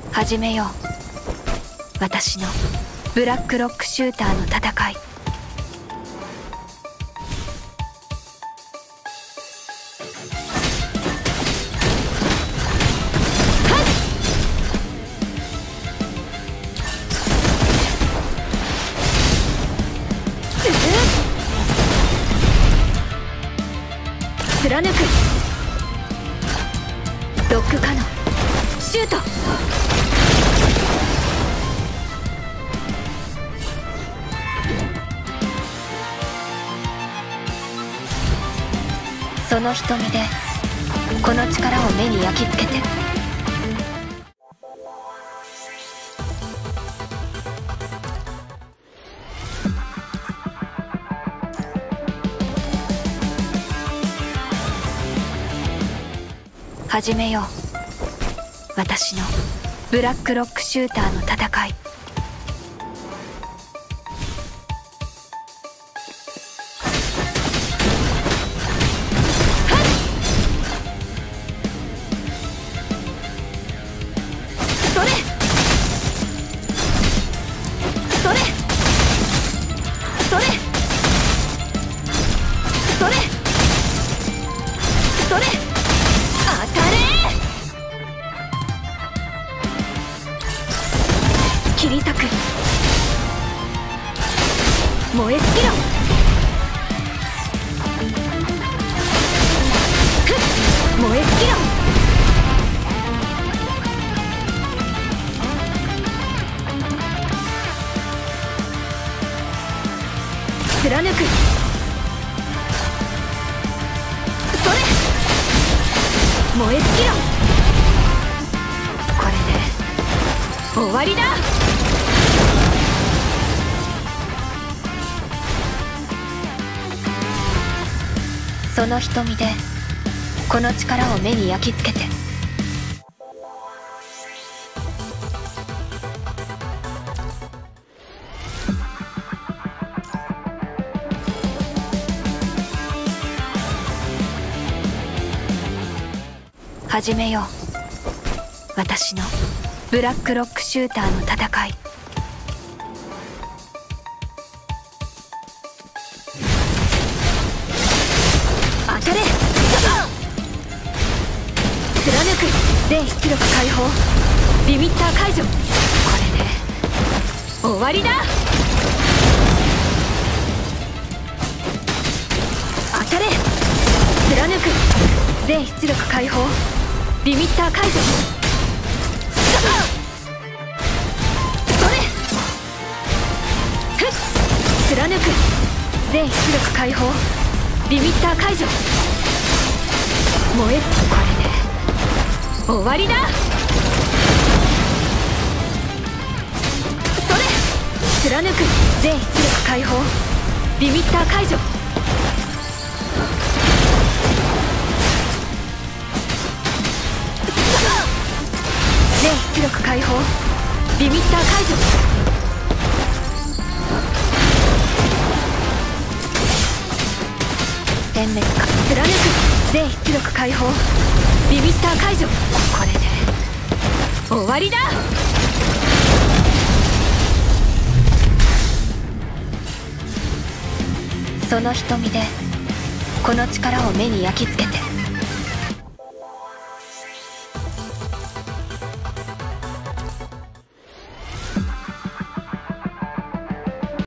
始めよう。私のブラックロックシューターの戦い。貫く。ロック可能。シュート。その瞳でこの力を目に焼き付けて。始めよう。私のブラックロックシューターの戦い。それそれそれそれそれ切り裂く。燃え尽きろ。燃え尽きろ。貫く。それ燃え尽きろ。これで終わりだ。その瞳でこの力を目に焼き付けて。始めよう。私のブラックロックシューターの戦い。当たれ。貫く。全出力解放。リミッター解除。これで終わりだ。当たれ。貫く。全出力解放。リミッター解除。それ。貫く。全出力解放。リミッター解除。燃え。これで終わりだ。それ。貫く。全出力解放。リミッター解除。全出力解放。リミッター解除。殲滅か。貫く。全出力解放。リミッター解除。これで終わりだ。その瞳でこの力を目に焼き付けて。